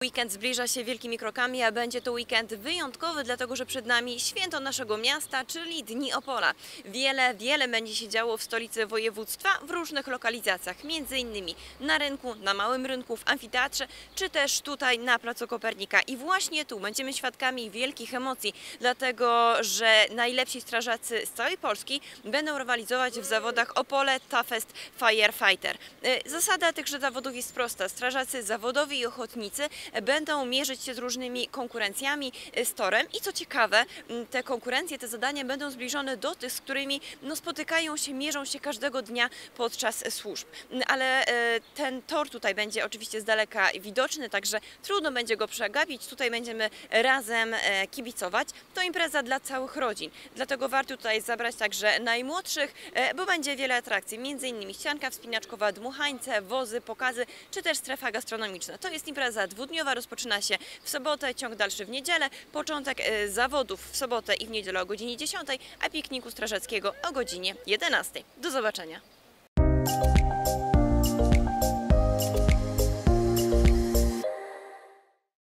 Weekend zbliża się wielkimi krokami, a będzie to weekend wyjątkowy, dlatego że przed nami święto naszego miasta, czyli Dni Opola. Wiele będzie się działo w stolicy województwa w różnych lokalizacjach, między innymi na rynku, na Małym Rynku, w amfiteatrze, czy też tutaj na Placu Kopernika. I właśnie tu będziemy świadkami wielkich emocji, dlatego że najlepsi strażacy z całej Polski będą rywalizować w zawodach Opole Toughest Firefighter. Zasada tychże zawodów jest prosta. Strażacy zawodowi i ochotnicy będą mierzyć się z różnymi konkurencjami z torem i co ciekawe, te konkurencje, te zadania będą zbliżone do tych, z którymi spotykają się, mierzą się każdego dnia podczas służb. Ale ten tor tutaj będzie oczywiście z daleka widoczny, także trudno będzie go przegapić. Tutaj będziemy razem kibicować. To impreza dla całych rodzin, dlatego warto tutaj zabrać także najmłodszych, bo będzie wiele atrakcji, m.in. ścianka wspinaczkowa, dmuchańce, wozy, pokazy, czy też strefa gastronomiczna. To jest impreza dwudniowa, rozpoczyna się w sobotę, ciąg dalszy w niedzielę, początek zawodów w sobotę i w niedzielę o godzinie 10, a pikniku strażackiego o godzinie 11. Do zobaczenia!